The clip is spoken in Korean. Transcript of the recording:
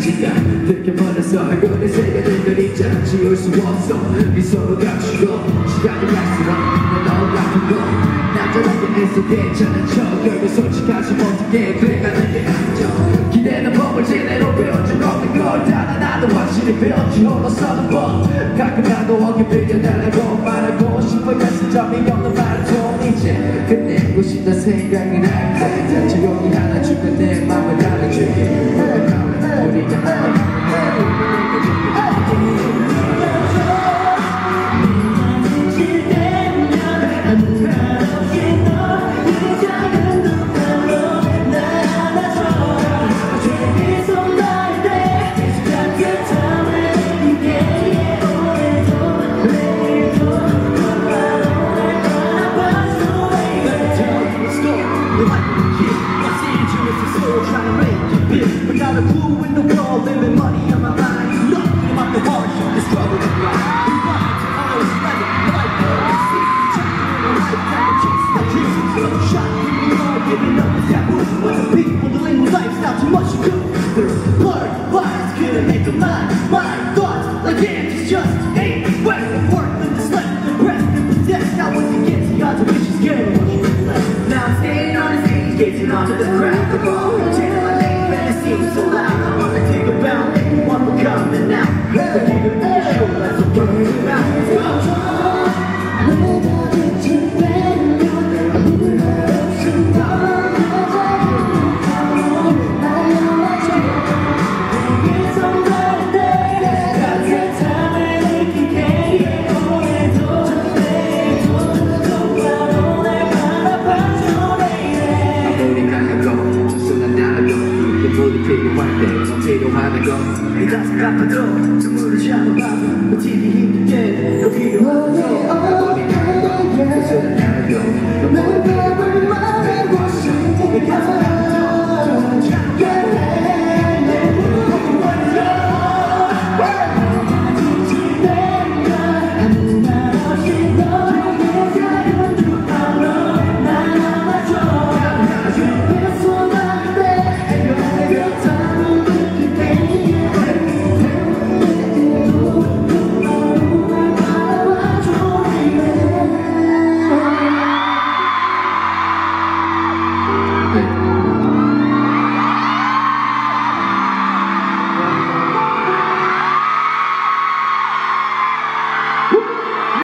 시간 느껴버렸어 얼굴에 새겨진 그림자 지울 수 없어 미소로 감추고 시간이 갈수록 내 너무 아픈 거 남자답게 애써 괜찮은 척 결국 솔직하지 못하게 그래가는 게 아니죠 기대는 법을 제대로 배워준 없는 걸 다 나도 확실히 배웠지 홀로서는 법 가끔 나도 어깨 빌려달라고 말하고 싶어 연습점이 없는 말통이지 끝내고 싶다 생각을 할때 조용히 안아주면 내 맘을 달래줄게 우리가 하나 Without a clue in the world, living money on my mind. Nothing about the hardship, the struggle of life. We run to always let it light up. See, checking in a lifetime and chasing my dreams. No shot, we all giving up the taboo. But the people, the lingual lifestyle, too much to do. Their blurred lines couldn't make a line. My thoughts, like ants, just ain't wet. Work with the sweat, the breath, and possess. Now when you get to God's wishes, getting what you left. Now I'm standing on the stage, gazing onto the crowd. The ball, chanting my name. It seems so loud, I wanna take a bound. One will come and now. The nigga in the show, let's burn it out.